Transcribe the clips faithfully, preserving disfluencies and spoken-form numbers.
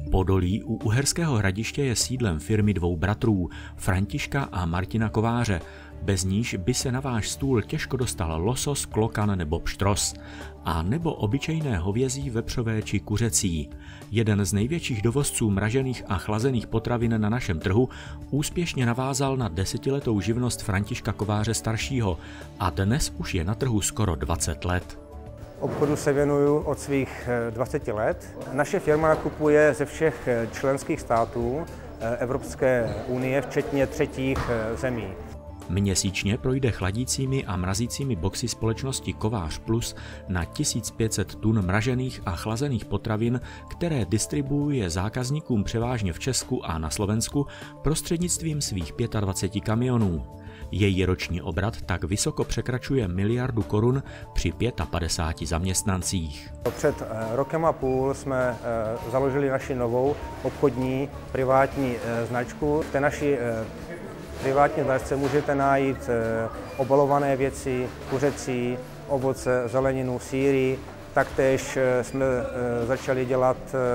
Podolí u Uherského Hradiště je sídlem firmy dvou bratrů, Františka a Martina Kováře. Bez níž by se na váš stůl těžko dostal losos, klokan nebo pštros. A nebo obyčejné hovězí, vepřové či kuřecí. Jeden z největších dovozců mražených a chlazených potravin na našem trhu úspěšně navázal na desetiletou živnost Františka Kováře staršího a dnes už je na trhu skoro dvacet let. Obchodu se věnuju od svých dvaceti let. Naše firma nakupuje ze všech členských států Evropské unie, včetně třetích zemí. Měsíčně projde chladícími a mrazícími boxy společnosti Kovář Plus na tisíc pět set tun mražených a chlazených potravin, které distribuuje zákazníkům převážně v Česku a na Slovensku prostřednictvím svých dvaceti pěti kamionů. Její roční obrat tak vysoko překračuje miliardu korun při padesát pěti zaměstnancích. Před rokem a půl jsme založili naši novou obchodní privátní značku. V té naší privátní značce můžete najít obalované věci, kuřecí, ovoce, zeleninu, sýry. Taktéž jsme začali dělat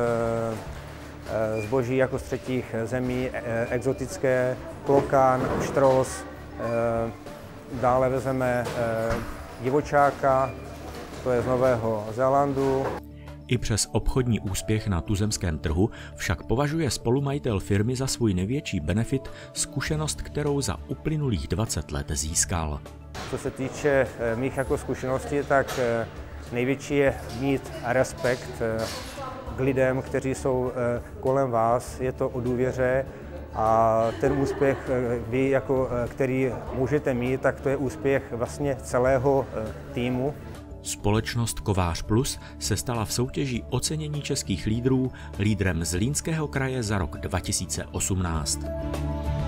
zboží jako z třetích zemí, exotické, klokan, pštros. Dále vezmeme divočáka, to je z Nového Zélandu. I přes obchodní úspěch na tuzemském trhu však považuje spolumajitel firmy za svůj největší benefit zkušenost, kterou za uplynulých dvacet let získal. Co se týče mých jako zkušeností, tak největší je mít respekt k lidem, kteří jsou kolem vás. Je to o důvěře a ten úspěch, vy jako, který můžete mít, tak to je úspěch vlastně celého týmu. Společnost Kovář Plus se stala v soutěži ocenění českých lídrů lídrem Zlínského kraje za rok dva tisíce osmnáct.